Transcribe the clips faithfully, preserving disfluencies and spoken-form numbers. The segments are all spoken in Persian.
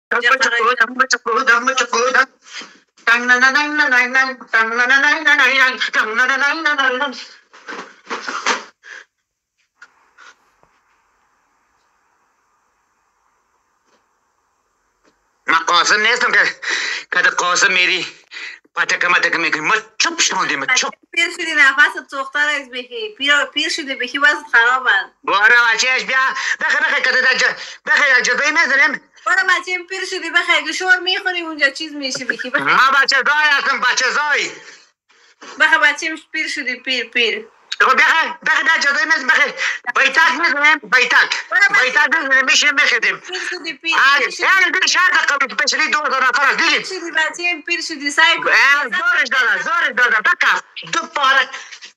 من قاسم نیستم که که قاسم میری پتک متک میکنی. ما چوب شدیم چوب. پیر شدی نفست سوختار از بخی. پیر پیر شدی بخی واسه خراب است. باره بچهش بیا بخی بخی که در جا بخی جدایی نزنیم. باره بچه پیر شدی بخی که شور میخوری اونجا چیز میشه بخی بخی. ما بچه زای هستم بچه زای. بخی بچه پیر شدی پیر پیر. خب بخی بخی در جدایی نزنیم بخی. بیتک نزنیم بیتک. بیتک نزنیم میشیم بخیدیم. پیر شدی پیر. یعنی دیگه شهر قبل پشلی دو دو نفر است دیگه. پیر شدی بچه پیر شدی سعی کن. زورش دادم زورش دادم بکف دو پارک.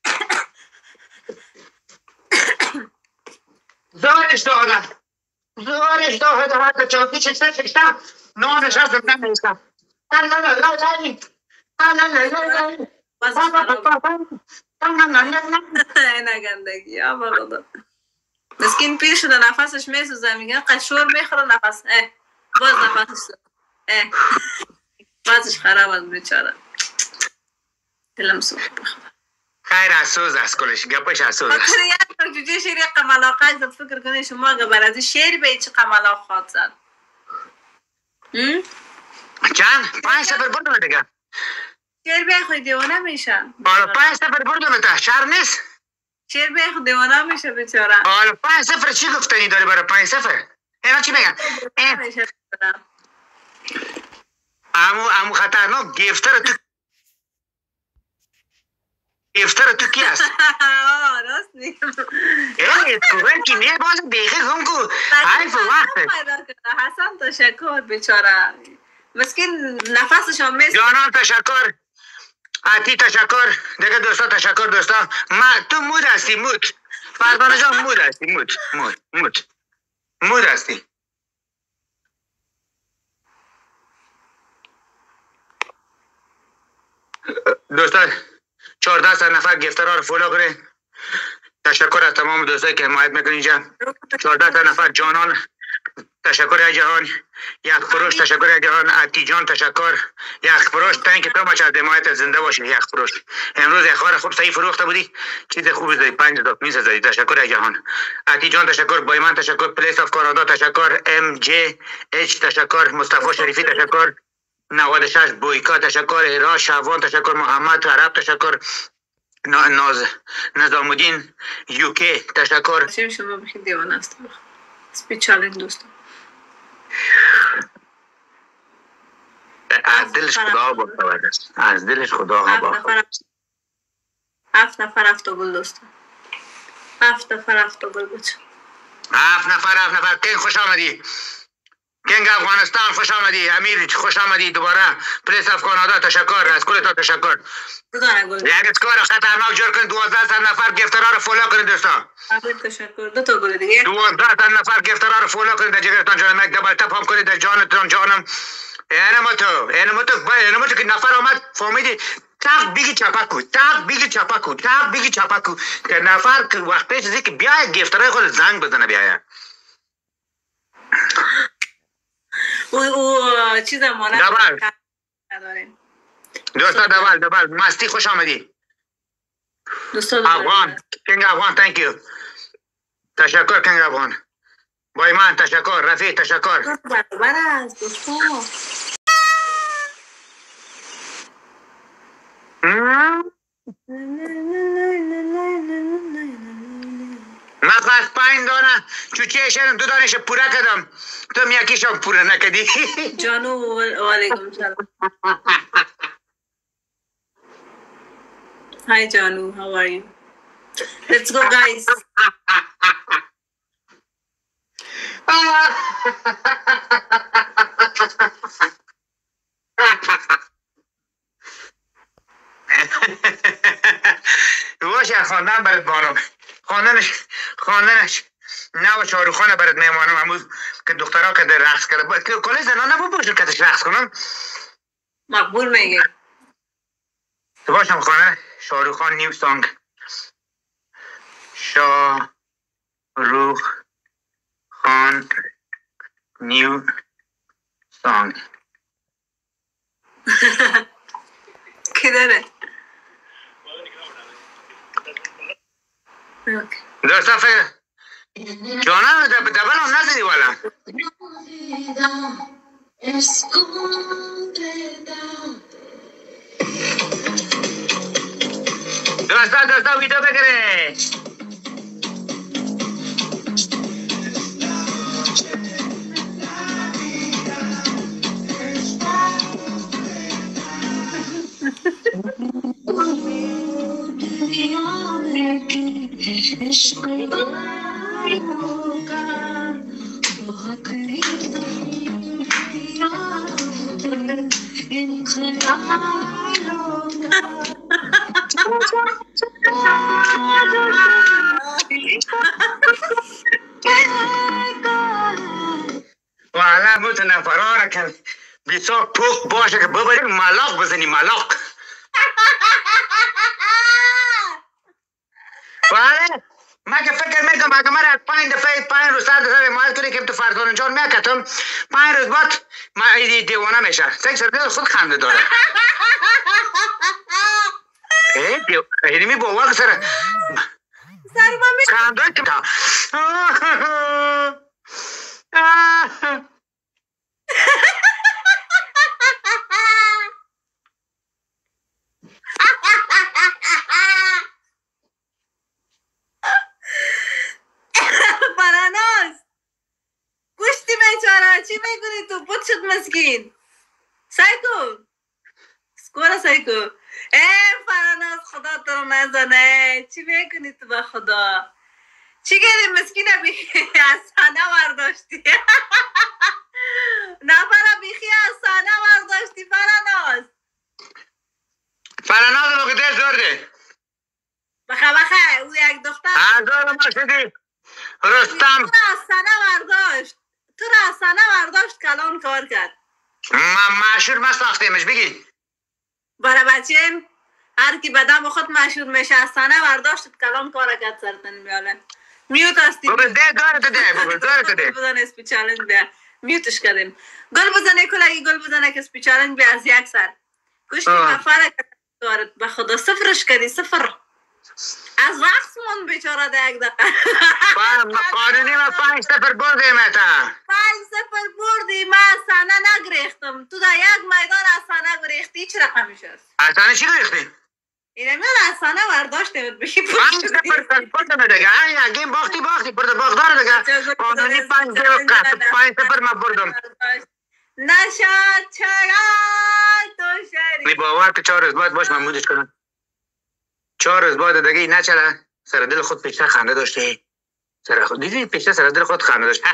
زورش دادم زورش دادم حتی چوکی چکسته چکسته نانش هستم نمیستم. نه نه نه نه نه نه نه نه نه نگندگی آبا خدا مسکین پیر شده نفسش میسوزه میگن قشور میخوره نفس اه باز نفسش اه بازش خراب است بیچاره دلم سوخت بخدا خیر اسوز است کلش گپش اسوز است. فکر یاد جوجه شیر قملاق زد فکر کنی شما قبل از شیر به چه قملاق خواد زد چند پنج سفر بردم دیگه شیر به خود دیوانه میشن. حالا پنج سفر بردم تا شهر نیست. شیر به خود دیوانه میشه بیچاره. حالا پنج سفر چی گفتنی داری برای پنج سفر؟ اینا چی میگن؟ امو امو خطرناک گیفتر تو گیفتر تو کی است؟ آه راست میگم. ای تو کی نه باز دیگه هم کو حیف وقت. حسن تشکر بیچاره. مسکین نفسش هم میس. جانان تشکر. آتی تشکر. دیگه دوستا تشکر دوستا. ما تو مود هستی مود. پروانه جان مود هستی مود مود مود مود هستی. دوستان چهارده صد نفر گفترها رو فالو کنید. تشکر از تمام دوستایی که حمایت میکنید اینجا. چهارده تا نفر جانان تشکر از جهان. یک فروش تشکر از جهان. اتی جان تشکر. یک فروش تانک تو ماچ از حمایت زنده باشی. یک فروش امروز یک خار خوب صحیح فروخته بودی چیز خوبی زدی پنج تا میز زدی. تشکر از جهان. اتی جان تشکر. بایمان تشکر. پلیس اف کانادا تشکر. ام جی اچ تشکر. مصطفی شریفی تشکر. نود و شش بویکا تشکر. هرا شعبان تشکر. محمد عرب تشکر. ناز نظام الدین یوکی تشکر. چه شما بخیر دیوانه است. سپیچالین دوستان. از دلش خدا باخبر است. از دلش خدا باخبر. هفت نفر هفت گل دوستان. هفت نفر هفت گل بود. هفت نفر هفت نفر که خوش آمدی. کنگ افغانستان خوش آمدی. امیر خوش آمدی دوباره. پلیس اف کانادا تشکر. از کل تا تشکر. یک اسکار خطرناک جور کنید. دوازده تا نفر گفترها رو فالو کنید دوستان. امیر تشکر. دو تا گل دیگه. دوازده تا نفر گفترها رو فالو کنید. در جگرتان جانم یک دبل تپ هم کنید در جانتان جانم. اینم تو اینم تو اینم تو که نفر آمد فهمیدی تاق بیگی چپاکو تاق بیگی چپاکو تاق بیگی چپاکو که نفر که وقت پیش زی که بیاید گفترهای خود زنگ بزنه بیاید. او او چیز مانه دبل دوستا دبل دبل مستی خوش آمدی. دوستا افغان کنگ افغان تhank you. تشکر کنگ افغان. بایمان تشکر. رفیع تشکر. برابر است دوستا. من خواست پایین دانه چوچه شدم دو دانش پورا کردم تو میاکیشم پورا نکدی. جانو و علیکم سلام. Hi Janu, how are you? Let's go guys. باشه خواندن برات بانم. خواندنش خواندنش نه و شاروخانه برات میمانم. امروز که دخترها که در رقص کرده که کلی زنان نبود باشون که رقص کنم مقبول میگه. تو باشم خانه شاروخان نیو سانگ. شاروخ خان نیو سانگ کی داره؟ دوستا فکر جانا دبل هم نزدی والا دوستا دوستا ویدیو بگیره والا بوتنا فراره که بیسا پوک باشه که ببریم ملاق بزنی ملاق والا ما که فکر میکنم اگه من از پنج دفعه پنج روز سر دفعه مال کنی که تو فرزان جان میکتم پنج روز بعد ما ایدی دیوانه میشه سک سر دل خود خنده داره ای دیو اینی می باور سر سر ما می خنده که فراناز گوشتی بیچاره چی میکنی تو بود شد مسکین سایکو سکورا سایکو ای فراناز خدا تو رو نزنه چی میکنی تو با خدا چی گردی مسکینه بیخی از سانه ورداشتی نفره بیخی از سانه ورداشتی فراناز فراناز رو که دل دارده بخه بخه او یک دختر هزار ما شدی رستم تو را از سانه ورداشت تو را از سانه ورداشت کلان کار کرد ما مشهور ما ساختیمش بگی برای بچه هر کی بدم خود مشهور میشه از سانه ورداشت کلان کار کرد سرتن میاله میوت هستی بابا ده داره تو ده بابا داره تو ده بزن اسپی چالنج بیا میوتش کردیم گل بزنه کلگی گل بزنه که اسپی چالنج بیا از یک سر گوشتی مفره دارد به خدا صفرش کردی صفر از رقص من بیچاره ده یک دقیقه قانونی ما پنج سفر بردیم اتا پنج سفر بردی ما از سانه نگریختم تو در یک میدان از سانه گریختی چه رقمش است اصلا چی گریختی؟ اینه میان از سانه ورداشته بود بشی پنج سفر بردم دیگه اگه باختی باختی برده باخدار دیگه قانونی پنج پنج سفر ما بردم نشد چرا تو شری می باور که چهار روز بعد باش محمودش کنم چهار روز بعد دیگه نچله سر دل خود پیشتر خنده داشته سر خود دیدی پیشتر سر دل خود خنده داشت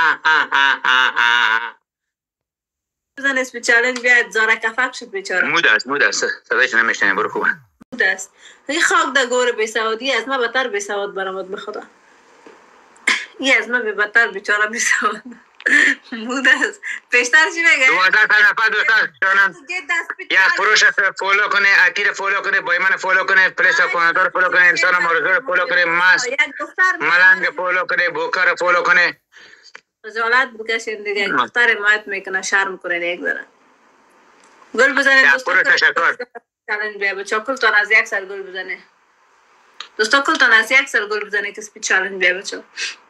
بزن اسم چالنج بیاد زاره کفک شد بیچاره مود است مود است صدایش نمیشنه برو خوبه مود است این خاک در گور بیسوادی از ما بدتر بیسواد برامد بخدا این از ما بدتر بیچاره بیسواد مود است پیشتر چی بگه؟ دوازده تا نفر دوستان جانم یک پروش فولو کنه اکیر فولو کنه بایمن فولو کنه پلیس کنادار فولو کنه انسان مارزور فولو کنه ماست ملنگ فولو کنه بوکر فولو کنه خجالت بکشین دیگه دختر مایت میکنه شرم کنه یک ذره گل بزنه دوستا تشکر چالنج بیا بچا کلتان از یک سر گل بزنه دوستا کلتان از یک سر گل بزنه که سپی چالنج بیا بچا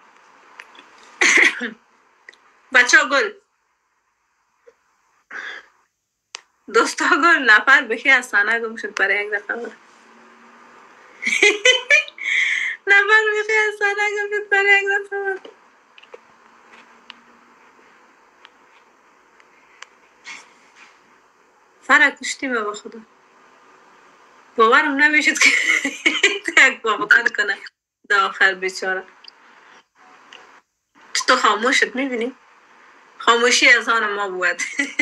بچا گل دوستا گل نفر بخی از سانه گم شد برای یک دفعه نفر بخی از سانه گم شد برای یک دفعه فرق کشتیم با خدا باورم نمیشد که یک باقتن کنه دا آخر بیچاره تو خاموشت میبینی؟ خاموشی از آن ما بود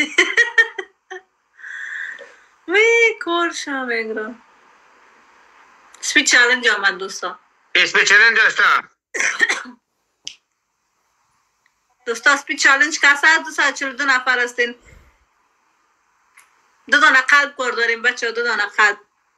وی کورشم اگرا اسپی چالنج آمد دوستا اسپی چالنج دوستا دوستا اسپی چالنج کسا از دو ساعت چل دو نفر هستین دو دانه قلب کار داریم بچه دو دانه قلب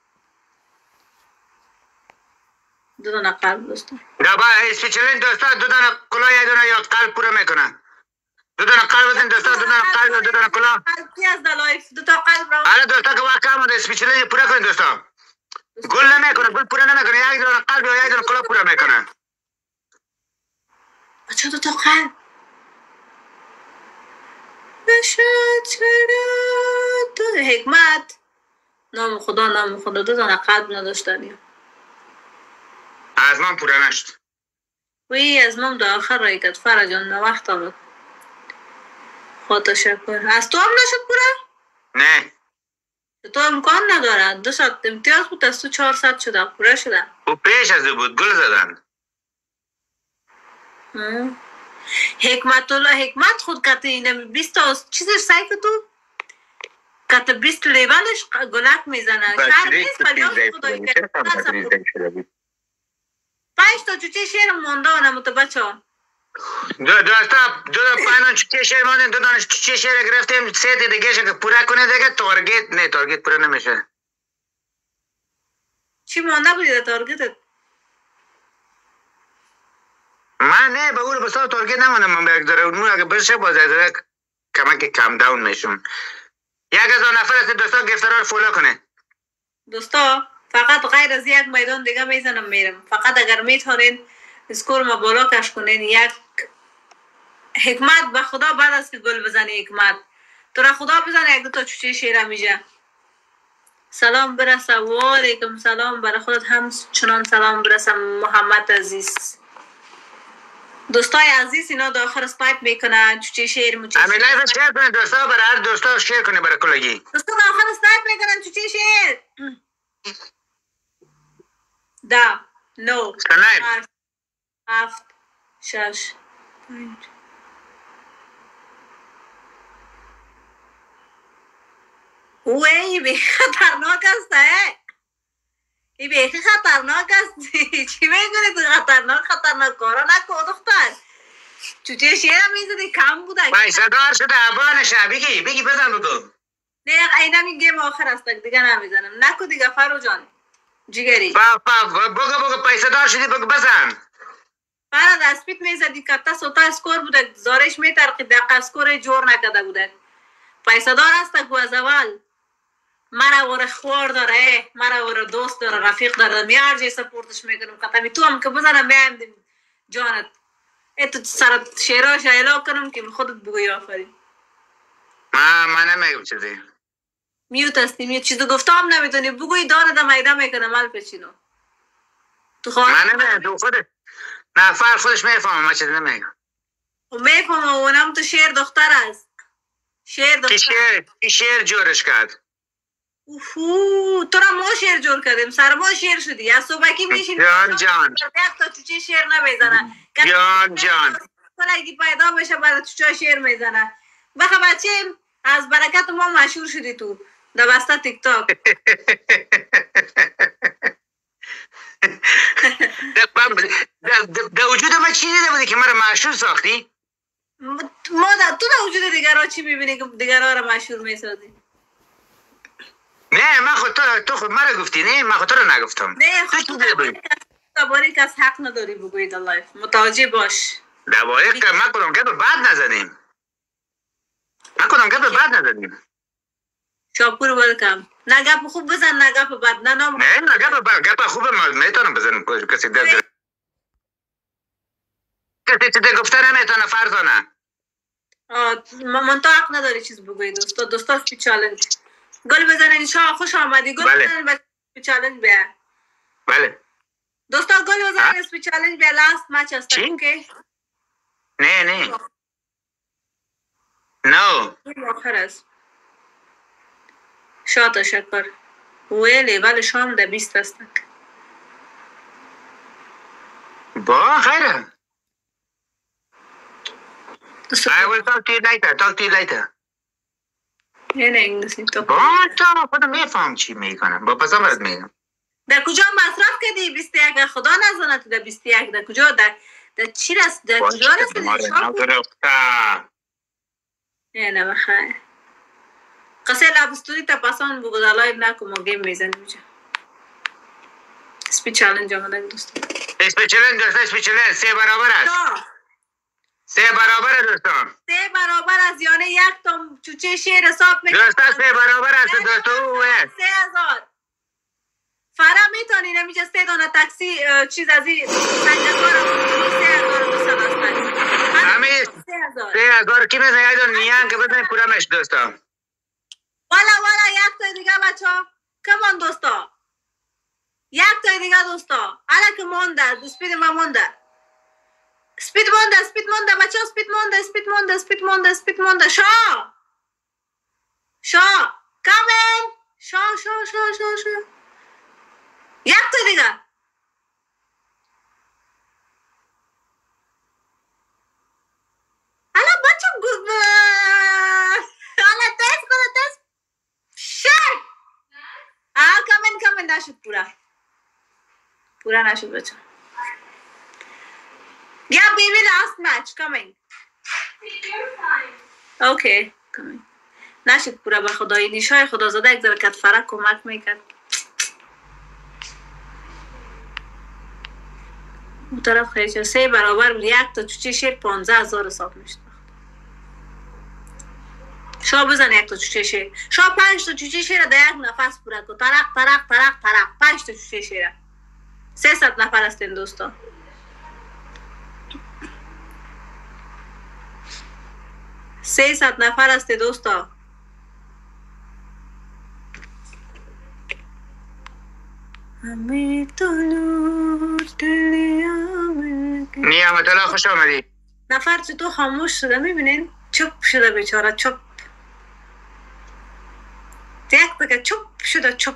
دو دانه قلب دوستا دابا اسپی چالنج دوستا دو دانه کلا یک دانه یا قلب پورا میکنن دو تا قلب بزن دوستا، دو تا قلب، دو تا کلا. کی از لایف دو تا قلب را. حالا دوستا که واقعا مون اسپیچله پورا کن دوستا. گل نمیکنه، گل پورا نمیکنه. یک دو تا قلب و یک دو تا کلا پورا میکنه. بچه دو تا قلب. نشد چرا تو حکمت. نام خدا نام خدا دو تا قلب نداشتنی. از من پورا نشد. وی از من دو آخر رای کد فرا جان وقت آمد. خدا تشکر. از تو هم نشد پورا؟ نه. تو امکان نداره. دو ساعت امتیاز بود از تو چهار ساعت شده پورا شده. او پیش از او بود گل زدن. حکمت الله حکمت خود کته اینه بیست تا چیزش سعی که تو کته بیست لیولش گلک میزنه. شهر نیست ولی از خدایی که پنج تا چوچه شیر مونده و نموته بچه ها. دو دوستا دو تا پایان چوچه شیر مونده دو تا چوچه شیر گرفتیم سه تا دیگه که پورا کنه دیگه تارگت نه تارگت پورا نمیشه. چی مونده بودی تارگتت؟ من نه به اون بسا تارگت نمونم من به یک داره اون اگه بشه بازه داره کمک کم داون میشون. یک هزار نفر است دوستا گفتار رو فالو کنه. دوستا فقط غیر از یک میدان دیگه میزنم میرم. فقط اگر میتونین اسکور ما بالا کش کنین. یک حکمت به خدا بعد از که گل بزنی حکمت تو را خدا بزنه یک دو تا چوچه شیره میشه. سلام برسه و علیکم سلام برای خودت هم چنان سلام برسه محمد عزیز. دوستای عزیز اینا داخل اسپایپ میکنن چوچه شیر موچه همین لایف شیر کنه دوستا برای هر دوستا شیر کنه برای کلگی. دوستا داخل اسپایپ میکنن چوچه شیر. ده نو هشت هفت شش پنج اوه این بیخی خطرناک است اه این بیخی خطرناک است. چی میگونی تو خطرناک خطرناک کارا نکو دختر. چوچه شیرم میزدی کم بوده پیسه دار شده عبانشه بگی بگی بزن بگو. نه اینم این گیم آخر است دیگه نمیزنم نکو دیگه فرو جان جگری. با با بگو بگو پیسه دار شدی بگو بزن. فراد اسپیت میزدی کتا سوتا اسکور بوده زارش میترقی دقیقه اسکور جور نکده بوده. پیسه دار است گو از اول. مرا ور خوار داره مرا ور دوست داره رفیق داره میار جای سپورتش میکنم کتا تو هم که بزنم میام جانت اتو سرت شیرا شایلا کنم که خودت بگوی آفرین. ما من نمیگم چیزی. میوت هستی میوت چیزو گفتم نمیتونی بگوی داره دم ایده میکنه مال پچینو. تو خواهد من نمیگم تو خودت نه فرق خودش میفهمم من چیزی نمیگم. میفهمم اونم تو شیر دختر است. شیر دختر. کی شیر کی شیر جورش کرد. اوفو تو را ما شیر جور کردیم سر ما شیر شدی از صبحکی میشین جان جان یک تا چوچه شیر نمیزنه جان جان کلگی پیدا بشه برای چوچه شیر میزنه. بخه بچه از برکت ما مشهور شدی تو در بسته تیک تاک. در وجود ما چی دیده بودی که مرا مشهور ساختی؟ ما در تو در وجود دیگر ها چی میبینی که دیگر ها را مشهور میسازی؟ نه من خود تو تو خود مرا گفتی نه من خود تو رو نگفتم. نه خود تو درباره کس حق نداری بگویی در لایف متوجه باش. درباره که من کدام گپ بعد نزدیم. من کدام گپ بعد نزدیم. شاپور ولکم. نه گپ خوب بزن نه گپ بد نه نام. نه نه گپ بد گپ خوب ما میتونم بزنم کسی در کسی چیزی گفته نمیتونه فرزانه. آه من تو حق نداری چیز بگویی دوستا دوستا فی چالنج. گل بزنن شاه خوش آمدی گل بله. بزنن اسپی چالنج بیا. بله. دوستا گل بزنن اسپی چالنج بیا لاست مچ است اوکی؟ نه نه. نو. آخر است. شاه تشکر. ویلی ولی شام ده بیست است. با خیره. I will talk to you later. Talk to you later. نه نه انگلیسی تو. با تو خودم میفهم چی میکنم. با پس آمد میگم. در کجا مصرف کردی بیست و یک خدا نزنه تو در بیست و یک در کجا در در چی رست در کجا رسیدی شام نه نه بخیر قصه لابستوری تا پاسان بگو در لایو نکن ما گیم میزنیم اینجا اسپی چالنج آمده دوست اسپی چالنج دوست اسپی چالنج سه برابر است سه برابر دوستان. سه برابر از یعنی یک تا چوچه شیر حساب میکنم. دوستا سه برابر است دوستو. سه هزار. فرا میتونی نمیشه سه دانه تاکسی چیز از این سنجاکار سه هزار دوستان هستن. همه سه هزار کی میزنه یه دون نیان که بزنی پورا مش دوستا. والا والا یک تا دیگه بچه ها. کمان دوستا. یک تا دیگه دوستا. حالا که مونده. سپید ما مونده. سپید مونده. سپید مونده. بچه ها سپید مونده. سپید مونده. سپید مونده. سپید مونده. شا. شا. کامن. شا شا شا شا شا. یک تا دیگه. حالا بچه گوز حالا تست کنه تست شد آه کامن کامن نشد پورا پورا نشد بچه یا بیبی لاست مچ کامن اوکی کامن نشد پورا به خدایی نیشای خدا زاده یک ذره کت فرق کمک میکرد اون طرف خیلی سه برابر بود یک تا چوچه شیر پانزه هزار حساب میشد شا بزن یک تا چوچه شیر شا پنج تا چوچه شیر در یک نفس پورا کن ترق ترق ترق ترق پنج تا چوچه شیر سه ست نفر هستین دوستا سه ست نفر هستی دوستا نیامت الله خوش آمدی نفر تو خاموش شده میبینین چپ شده بیچاره چپ یک دقیقه چپ شده چپ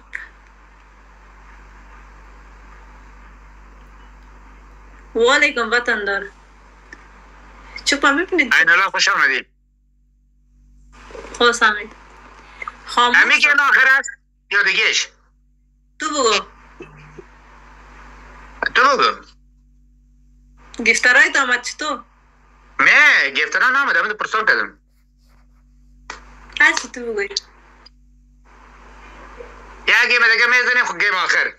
والیکم وطن دار چپ هم میبینید این الله خوش آمدی خوش آمد خاموش همی که آخر است یا دیگهش تو بگو تو بگو گفترهای دامد چطور؟ نه گفترها نامد همه پرسان کردم هرچی تو بگوی یا گیم دیگه میزنیم خود گیم آخر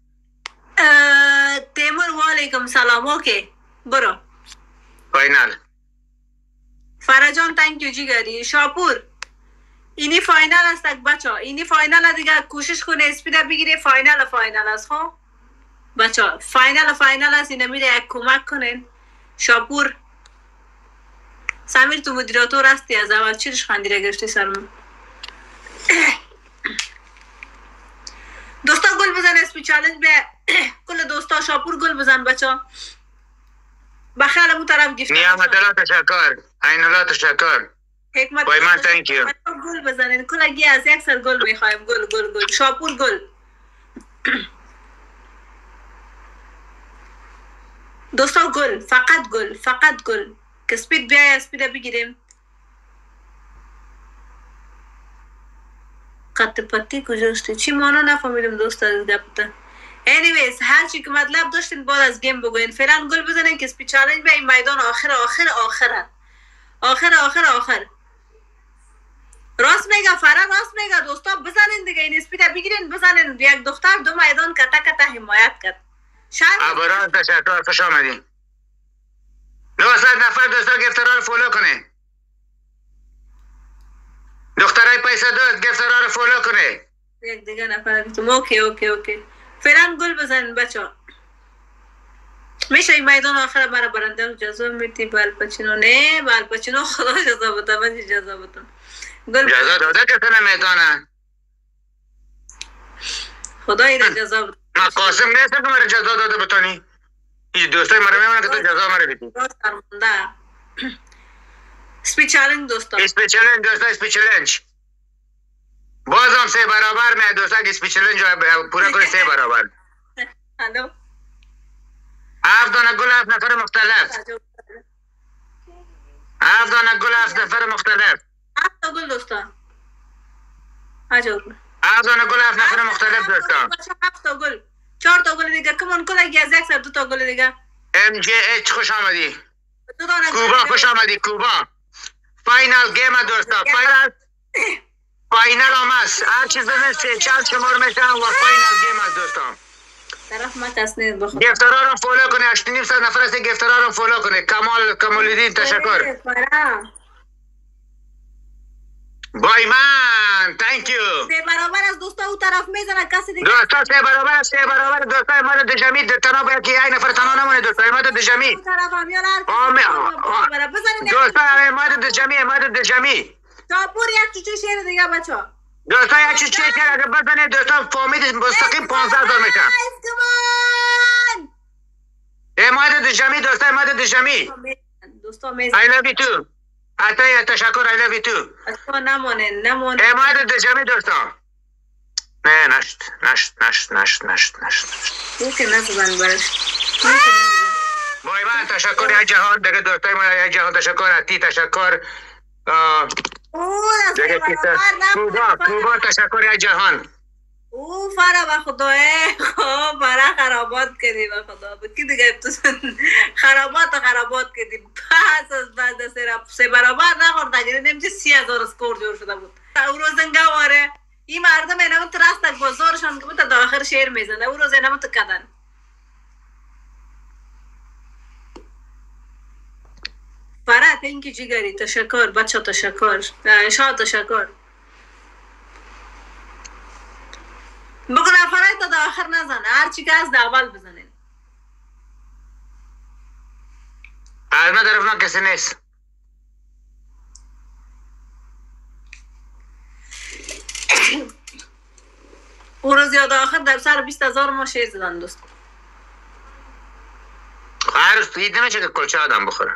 تیمور والیکم سلام اوکی برو فاینال فرجان تانکیو جیگری شاپور اینی فاینال است بچه ها اینی فاینال دیگه کوشش کنه اسپیده بگیره فاینال فاینال است خب بچه ها فاینال فاینال است اینه میره یک کمک کنین شاپور سمیر تو مدیراتور هستی از اول چیرش خندی را گرفتی سرمون دوستا گل بزن اسپی چالنج به کل دوستا شاپور گل بزن بچه ها بخیال امون طرف گفت نیامت الله تشکر این الله تشکر حکمت پایمان تانکیو گل بزنین کلگی از یک سر گل میخوایم گل گل گل شاپور گل دوستا گل فقط گل فقط گل که سپید بیای اسپیده بگیریم قط پتی کجاستی چی مانا نفهمیدم دوستا از گپتا anyways هر چی که مطلب داشتین بعد از گیم بگوین فعلا گل بزنین که سپید چالنج به این میدان آخر آخر آخر آخر آخر آخر راست میگه فرا راست میگه دوستا بزنین دیگه این اسپیده بگیرین بزنین یک دختر دو میدان کتا کتا حمایت کرد ابران تشکر خوش آمدین نوصد نفر دوستا گفترها رو فولو کنه دخترای پیسه دوست گفترها رو فولو کنه یک دیگه نفر گفتم اوکی اوکی اوکی فعلا گل بزنین بچه ها میشه این میدان آخر برای برنده جزا میتی بالپچینو نه بالپچینو خدا جزا بتا من جزا بتا جزا داده که تنه میدانه خدا ایره جزا بتا ما قاسم نیست که مرا جزا داده بتانی این دوستای مرا میمونه که تو جزا مرا بیتی اسپی چالنج دوستا اسپی چالنج دوستا اسپی چالنج باز هم سه برابر می دوستا که اسپی چالنج رو پورا کنی سه برابر هلو هفت دانه گل هفت نفر مختلف هفت دانه گل هفت نفر مختلف هفت تا گل دوستا عجب هفت دانه گل هفت نفر مختلف دوستا هفت تا گل چهار تا گل دیگه کمان کل اگه از یک سر دو تا گل دیگه ام جی اچ خوش آمدی کوبا خوش آمدی کوبا فاینال گیم دوستا فاینال فاینال هم هست هر چیز بزن سه چند شمار میشن و فاینال گیم هست دوستا طرف ما کس نیست بخدا. گفترها رو فالو کنه. هشت و نیم صد نفر است. گفترها رو فالو کنه. کمال کمال‌الدین تشکر. بای من تانک یو. سه برابر از دوستا او طرف میزنه کسی دیگه. دوستا سه برابر سه برابر دوستای ما د جمعی تنها باید که یک نفر تنها نمونه. دوستای ما د جمعی. طرف هم یار هر دوستای ما د جمعی ما د جمعی. تاپور یک چوچو شیر دیگه بچا. دوستا یک چوچو شیر اگه بزنه دوستا فامید مستقیم پانزده هزار میشن. ای ما د جمعی دوستای ما د جمعی. دوستا میزنه. I love you too. اتای تشکر I love you too. اصلا نمونه نمونه. ای ما د جمعی دوستا. نه نشت نشت نشت نشت نشت نشت. تو که نزدن برش. بای من تشکر یا جهان دیگه دوستای ما یا جهان تشکر اتی تشکر. دیگه کیسه کوبا کوبا تشکر یا جهان. او فرا با خدای خب برا خرابات کردی با خدا بکی دیگه تو خرابات خرابات کردی پس از بعد سه برابر نخورد دیگه نمیشه سی هزار اسکور جور شده بود. او روز انگواره این مردم اینمون ترستک بازارشان که بود تا آخر شیر میزنه. او روز اینمون تکدن فرا تینکی جیگری تشکر بچه تشکر شاد تشکر. بگو نفرای تا دا آخر نزنه. هرچی که از دا اول بزنه. از من طرف من کسی نیست. او روز یاد آخر در سر بیست هزار ما شیر زدن دوست. هر روز دیده نمیشه که کلچه آدم بخوره.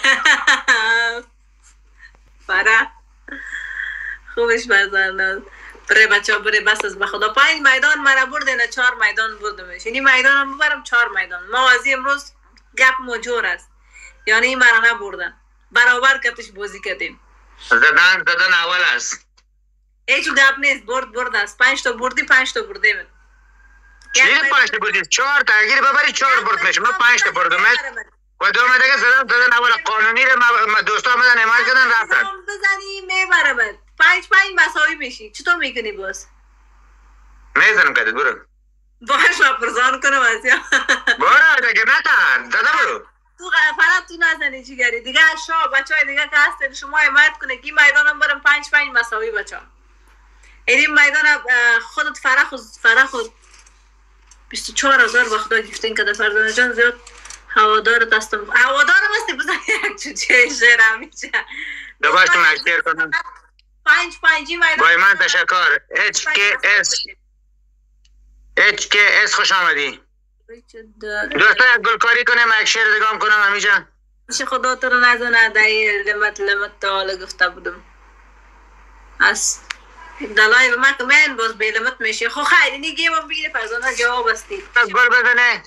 فرا خوبش برزن بره بچه ها بره بس از بخدا. پنج میدان مرا بردن چهار میدان بردمش. یعنی میدان هم ببرم چهار میدان. موازی امروز گپ موجور است. یعنی این مرا نبردن. برابر کتش بازی کردیم. زدن زدن اول است. هیچ گپ نیست. برد برد است. پنج تا بردی پنج تا بردیم. چیه پنج تا بردی؟ چهار تا اگه ببری چهار برد میشه. من پنج تا بردمش. و دو مدگه زدن زدن اول قانونی رو دوستا آمدن اعمال کردن رفتن. بزنی میبره بد. پنج پنج مساوی میشی. چطور میکنی باز؟ میزنم کدید برو. باش را پرزان کنم از یا. برو دیگه نتن. زده برو. تو فرات تو نزنی چیگری. دیگه شما بچه های دیگه که هستن شما حمایت کنه که میدان هم برم پنج پنج مساوی بچه ها. این میدان خودت فرا خود فرا خود بیست و چهار هزار با خدا گفتین که در فرزانه جان زیاد هوادار دستم. هوادار هم هستی بزن یک چوچه شیرم میشه. دوباره تو مشتر کنم. پنج پنجی میدان. بای من تشکر. اچ که اس اچ که اس خوش آمدی. دوستا یک گلکاری کنیم یک شیر دیگه هم کنم همی جان. میشه خدا تو رو نزنه دایی لمت لمت تا حالا گفته بودم. از دلای به من که من باز به لمت میشه. خو خیلی نیگه من بگیره فرزانه جواب هستی. گل بزنه.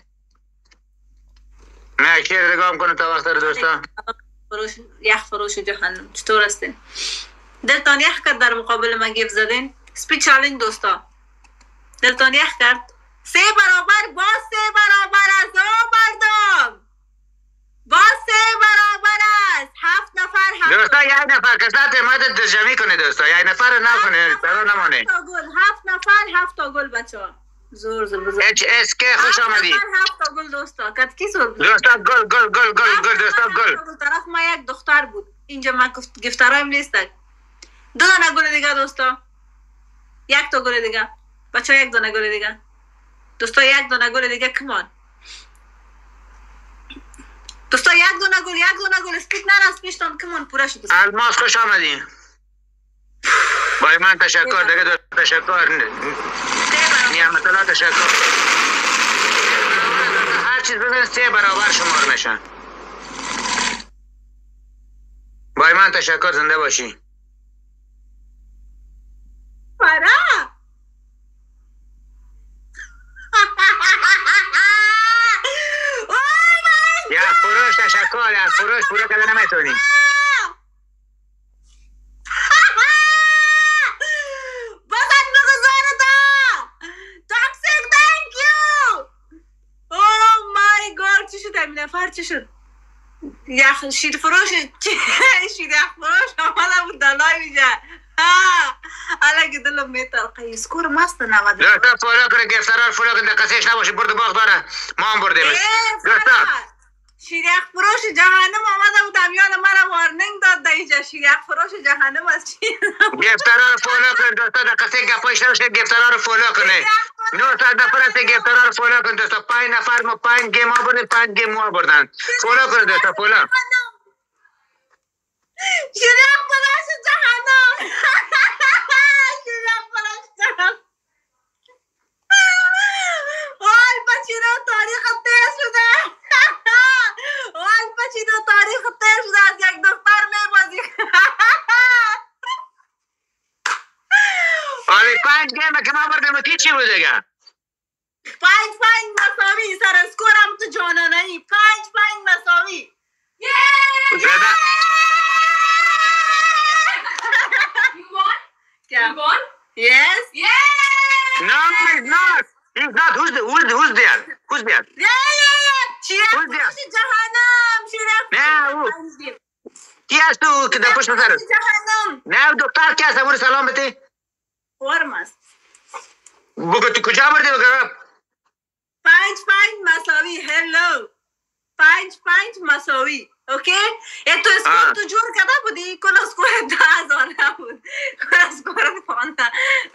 نه یک شیر دیگه هم کنم تا وقت رو دوستا. فروش یخ فروش جهنم چطور هستین؟ دلتان یخ کرد در مقابل من گیف زدین؟ سپی چالنج دوستا دلتان یخ کرد؟ سه برابر با سه برابر است او مردم با سه برابر است هفت نفر هفت دوستا یک نفر کسات اماد جمعی کنه دوستا یک نفر نکنه برای نمانه هفت نفر هفت تا گل بچه ها زور زور بزن اچ اس که خوش آمدی هفت نفر هفت تا گل دوستا کت کی زور بزن دوستا گل گل گل گل گل دوستا گل طرف ما یک دختر بود اینجا من گفترایم نیستک دو دانه گل دیگه دوستا یک تا گل دیگه بچه ها یک دانه گل دیگه دوستا یک دانه گل دیگه کمان دوستا یک دانه گل یک دانه گل اسپیک نرست پیشتان کمان پورا شد الماس خوش آمدی بای من تشکر دیگه دوست تشکر نیامت الله تشکر هر چیز بزن سه برابر شمار میشن بای من تشکر زنده باشی فرا یا فروش تشکر یا فروش پورا کده نمیتونی بازن بگذاره دا تاکسیک تانک یو اوه مای گاد چی شد همین نفر چی شد یخ شیر فروش شیر یخ فروش آماده بود دلای میشه حالا که دلم میترقه اسکور مست نود دوستا فالو کنه گفترار فالو کنه دقیقش نباشه برد باغ داره ما هم بردیمش دوستا شیریخ فروش جهنم آمده بود امیان مرا وارنینگ داد در اینجا شیریخ فروش جهنم از چی گفترار فالو کنه دوستا دقیقه گپایش نباشه گفترار فالو کنه نه تا نفر گفترار فالو کنه دوستا پنج نفر ما پنج گیم ها بردن پنج گیم ما بردن فالو کنه دوستا فالو شیریخ فروش جهنم شیریخ فروش جهنم وای بچینو تاریخ تیز شده وای بچینو تاریخ تیز شده از یک دختر میبازی آره پنج گیم که ما بردیم کی چی بود دیگه پنج پنج مساوی سر اسکورم تو جانانهی پنج پنج مساوی زده You won? You won? Yes. Yeah. No, he's not. He's not. Who's the, who's, who's there? Who's there? Yeah, yeah, yeah. شیرک Who's there? فروش جهنم شیرک نه او کی هست تو که در پشت سرت جهنم نه دختر کی هست امور سلام بده قرم است بگو تو کجا بردی بگو پنج پنج مساوی هلو پنج پنج مساوی اوکی ای تو اسکور تو جور کرده بودی کل اسکور ده هزار نبود کل اسکور پانده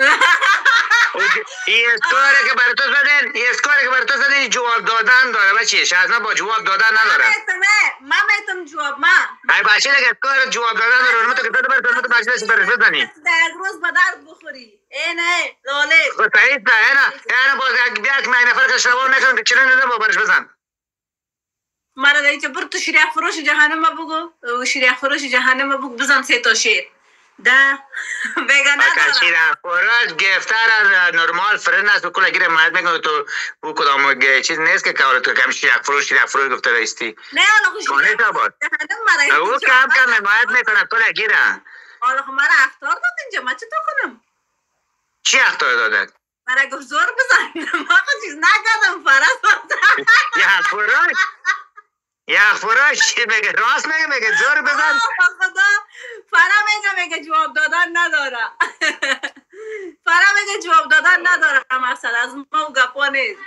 این اسکوره که بر تو زدن این اسکوره که بر تو زدن جواب دادن داره بچه شازنا با جواب دادن نداره من میتونم جواب من ای بچه دیگه اسکوره جواب دادن داره اونمو تو که تو بر تو بچه بچه برش بزنی در روز به درد بخوری ای نه لاله خب صحیح نه نه یعنی باز یک بیا که من نفر که شروع نکنم که چرا نده با برش بزن مرا دیگه برو تو شیریخ فروش جهنم بگو شیریخ فروش جهنم بگو بزن سه تا شیر ده بگه ندارم شیریخ فروش گفتر از نرمال فرن است و کلا گیره ماید میگه تو او کدام چیز نیست که کار تو کم شیریخ فروش شیریخ فروش گفته رایستی نه حالا خوش شیریخ جهنم مرا او کم کم ماید میکنه کلا گیره حالا خب مرا اختار داد اینجا ما چطور کنم چی اختار داده مرا گفت زور بزن ما خود چیز نکردم فرست یا فروش یا فروش میگه راست میگه میگه زور بزن خدا فرا میگه میگه جواب دادن نداره فرا میگه جواب دادن نداره مثلا از ما و گپا نیست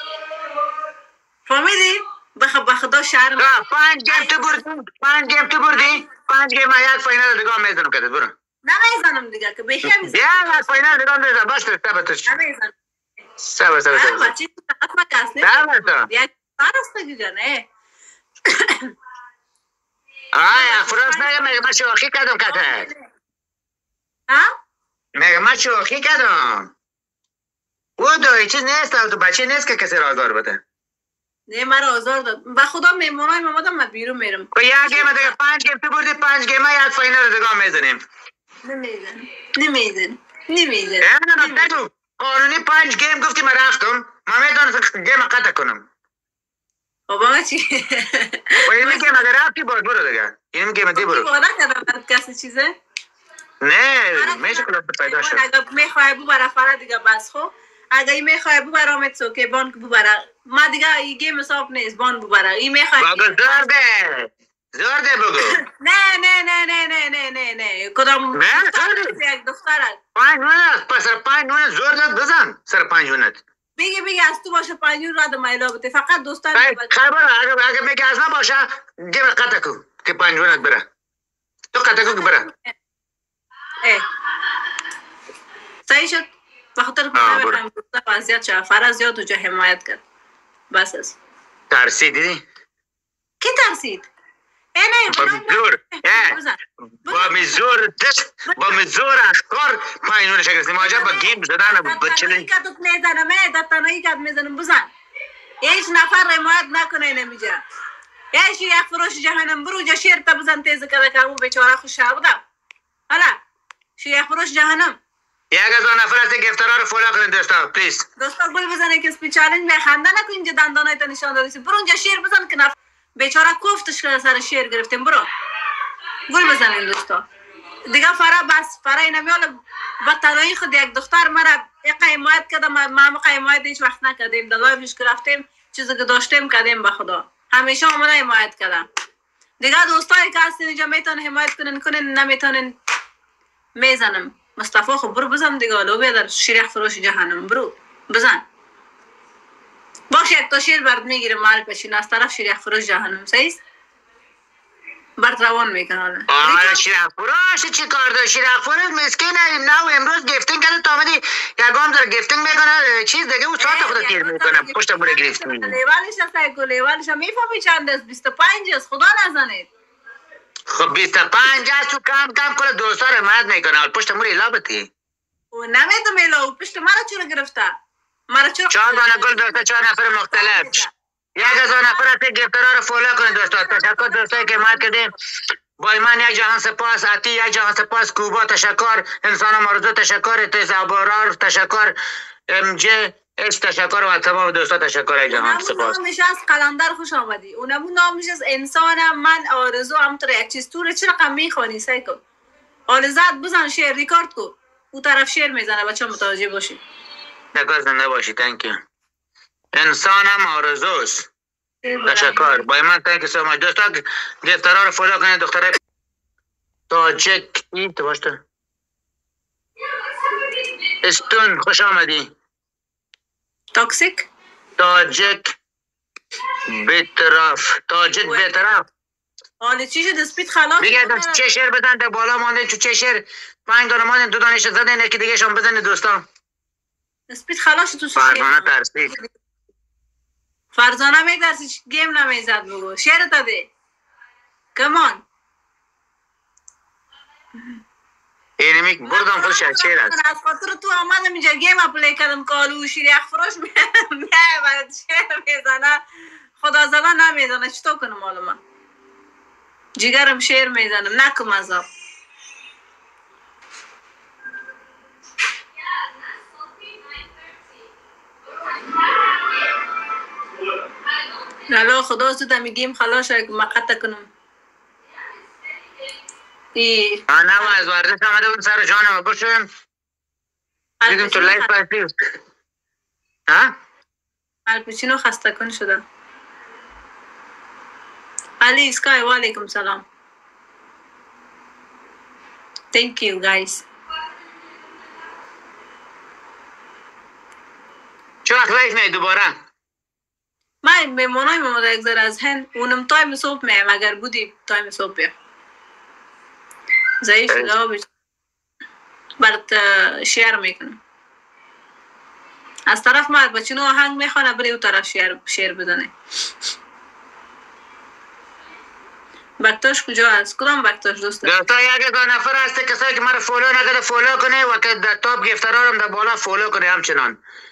فهمیدی؟ بخ بخدا شرم پنج گیم تو بردی پنج گیم تو بردی پنج گیم یک فاینال دیگه میزنم کده برو نمیزنم دیگه که بشه میزنم یک فاینال دیگه میزنم باش تو ثبتش نمیزنم صبر صبر صبر بچه تو اصلا کس نیست یک فرستگی جانه آیا فروش میگه میگه من شوخی کردم کته ها؟ میگه من شوخی کردم او دو چیز نیست تو بچه نیست که کسی را آزار بده نه مرا آزار داد با خدا میمونای مامادم من بیرون میرم و یک گیم دیگه پنج گیم تو بردی پنج گیم یک فاینال دیگه میزنیم نمیزن نمیزن نمیزن نه نه نه قانونی پنج گیم گفتی من رفتم من میتونم گیم قطع کنم بابا چی؟ و این میگه مگه رفتی باید برو دیگه این میگه مگه برو باید کردم کسی چیزه؟ نه میشه کلاب پیدا شد اگه میخواه بو برا فرا دیگه بس خو اگه این میخواه بو برا آمد سو که بان بو برا ما دیگه این گیم حساب نیست بان بو برا این میخواه بگو زور ده زور ده بگو نه نه نه نه نه نه نه نه کدام نه زور ده یک دختر هست پنج نونه پس سر پنج نونه زور داد بزن سر پنج نونت بگی بگی از تو باشه پنجون را دو مایلا بده فقط دوستان خبر اگه اگه میگه از ما باشه گیم قطع کن که پنج نونت بره تو قطع کن که بره اه صحیح شد بخاطر که نمیخوایم دوستا وضعیت شد فرا زیاد تو جا حمایت کرد بس است ترسیدی؟ کی ترسید؟ ای نه با مزور با مزور دست با مزور اشکار پنج نونه شکستی ما با گیم زدن بچلن کدت میزنم ای دتانایی کد میزنم بزن هیچ نفر حمایت نکنه نمیجا یا شیر یک فروش جهنم برو جا شیر تا بزن تیز کده که او بیچاره خوش بودم حالا شیر یک فروش جهنم یک از آن نفر هستی که افترار رو فولو کنید دوستا پلیز دوستا گل بزنه که سپی چالنج میخنده نکن اینجا دندانای تا نشان دادیسی برو اونجا شیر بزن که نفر بیچاره کوفتش که سر شیر گرفتیم برو گل بزنین دوستا دیگه فرا بس فرا اینمیال با تنهایی خود یک دختر مرا یک حمایت کرده ما ما حمایت هیچ وقت نکردیم در لایوش که رفتیم چیزی که داشتیم کردیم به خدا همیشه اومده حمایت کردم دیگه دوستایی که هستین اینجا میتونن حمایت کنن کنن نمیتونن میزنم مصطفی خب برو بزن دیگه، حالا بیا در شیرخ فروش جهنم برو بزن. باشه یک تا شیر برد میگیره مال پشین از طرف شیرخ فروش جهنم سعیست برد روان میکنه. آره شیرخ فروش چی کار داره؟ شیرخ فروش مسکین نه امروز گفتینگ کرده تا آمدی یکم داره گفتینگ میکنه چیز دیگه او ساعت خود تیر میکنه پشت بوره گرفتینگ لیوالش هست ایگو لیوالش هم میفهمی چند است؟ بیست و پنج است خدا نزنید. خب بیست و پنج است تو کم کم کنه دوستا رو مد میکنه پشت موره لابتی او نمیدم ایلا او پشت مرا چرا گرفته؟ مرا چرا چهار دانه گل دوستا چهار نفر مختلف یک هزار نفر از گفترها رو فالو کنه دوستا. تشکر دوستایی که مد کردیم با ایمان یک جهان سپاس، عطی یک جهان سپاس، کوبا تشکر، انسان مرزو تشکر، تزابرار تشکر، ام جی اس تشکر و تمام دوستا تشکر یک جهان سپاس. اونمون نامش از قلندر خوش آمدی، اونمون نامش از انسانم من آرزو همطور یک چیز تو رو چه رقم میخوانی سیکو حال زد بزن شیر ریکارد کو او طرف شیر میزنه بچه متوجه باشی. نگاه زنده باشی. تنکی انسانم آرزوست. تشکر با ایمان تنکی سوما دوستا گفترها رو فالو کنید. دختره تاجک این تو باشته استون خوش آمدی. تاکسیک تاجک بیطرف تاجک بیطرف حالی چی شد اسپید خلاص دیگه دست چه شیر بزن در بالا مانده چو چه شیر پنج دانه مانده دو دانش زدن یکی دیگه شان بزنه دوستان. اسپید خلاص تو فرزانه ترسید فرزانه میترسی گیم نمیزد بگو شیر داده کمان اینمی بردم خودش از شیر هست از خاطر تو آمدم اینجا گیم اپلی کردم کالو شیر اخفروش میه برد شیر میزنه خدا زده نمیزنه چطور کنم حالا من جگرم شیر میزنم نکم عذاب. نلو خدا زده میگیم خلاص شاید مقطع کنم ای آنه از ورزش آمده بود سر جانم باشم دیدیم تو لایف پایفی ها؟ الپچینو خسته کن شده. علی اسکای و علیکم سلام. Thank you guys. چه وقت لایف می دوباره؟ من میمونای مماده یک ذره از هند اونم تایم صبح میم اگر بودی تایم صبح بیا ضعیف شده ها بیش برات شیر میکنم از طرف مرد بچینو آهنگ میخوانه بری او طرف شیر, شیر بدنه. بکتاش کجا هست؟ کدام بکتاش دوسته؟ دوستا یک دو نفر هسته کسایی که مرا فولو نکرده فولو کنه و که در تاپ گفترارم در بالا فولو کنه همچنان